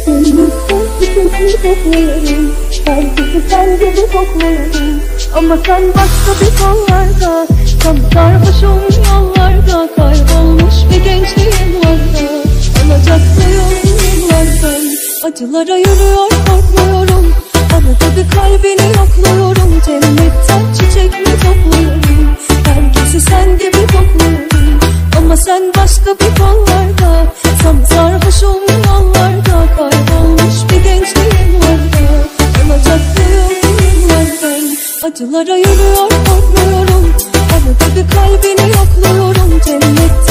Gönlümde kokluyorum, herkesi sen gibi kokluyorum. Ama sen başka bir kollarda, tam sarhoşum yollarda. Kaybolmuş bir gençliğim vardı, alacaklıyım yıllardan. Acılara yürüyor korkmuyorum, arada bir kalbini yokluyorum. Cennetten çiçek mi topluyorum, herkesi sen gibi kokluyorum. Ama sen başka bir kollarda, tam sarhoşum yollarda. Kaybolmuş bir gençliğim vardı, alacaklıyım yıllardan. Acılara yürüyor korkmuyorum, arada bir kalbini yokluyorum. Cennet